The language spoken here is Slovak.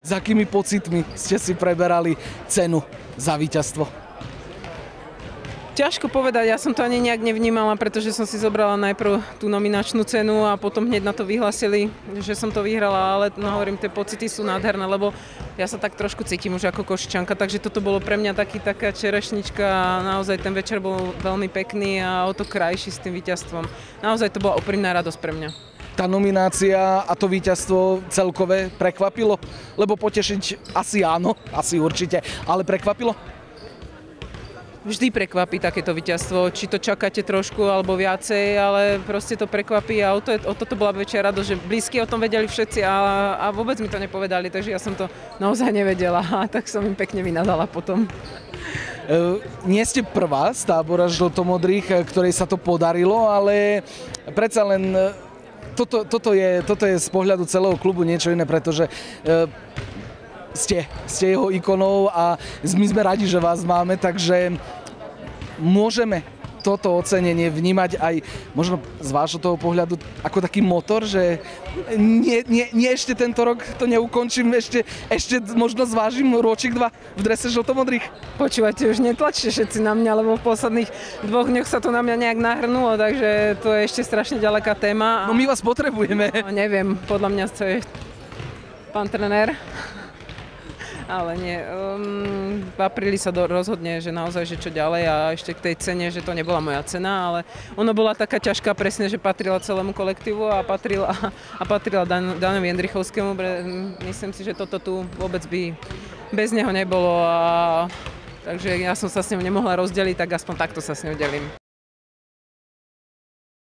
S akými pocitmi ste si preberali cenu za víťazstvo? Ťažko povedať, ja som to ani nejak nevnímala, pretože som si zobrala najprv tú nominačnú cenu a potom hneď na to vyhlasili, že som to vyhrala, ale no, hovorím, tie pocity sú nádherné, lebo ja sa tak trošku cítim už ako Košičanka, takže toto bolo pre mňa taká čerešnička a naozaj ten večer bol veľmi pekný a o to krajší s tým víťazstvom. Naozaj to bola úprimná radosť pre mňa. Tá nominácia a to víťazstvo celkové prekvapilo? Lebo potešiť asi áno, asi určite, ale prekvapilo? Vždy prekvapí takéto víťazstvo, či to čakáte trošku alebo viacej, ale proste to prekvapí a o toto bola väčšia radosť, že blízky o tom vedeli všetci a vôbec mi to nepovedali, takže ja som to naozaj nevedela a tak som im pekne vynadala potom. Nie ste prvá z tábora žltomodrých, ktorej sa to podarilo, ale predsa len toto je z pohľadu celého klubu niečo iné, pretože ste jeho ikonou a my sme radi, že vás máme, takže môžeme toto ocenenie vnímať aj možno z vášho toho pohľadu ako taký motor, že nie ešte tento rok to neukončím, ešte možno zvážim ročík 2 v drese žltomodrých. Počúvate, už netlačte všetci na mňa, lebo v posledných 2 dňoch sa to na mňa nejak nahrnulo, takže to je ešte strašne ďaleká téma. No my vás potrebujeme. No, neviem, podľa mňa to je pán trenér. Ale nie, v apríli sa rozhodne, že naozaj, že čo ďalej a ešte k tej cene, že to nebola moja cena, ale ono bola taká ťažká presne, že patrila celému kolektívu a patrila Danovi Jendrichovskému. Myslím si, že toto tu vôbec by bez neho nebolo, takže ja som sa s ním nemohla rozdeliť, tak aspoň takto sa s ním delím.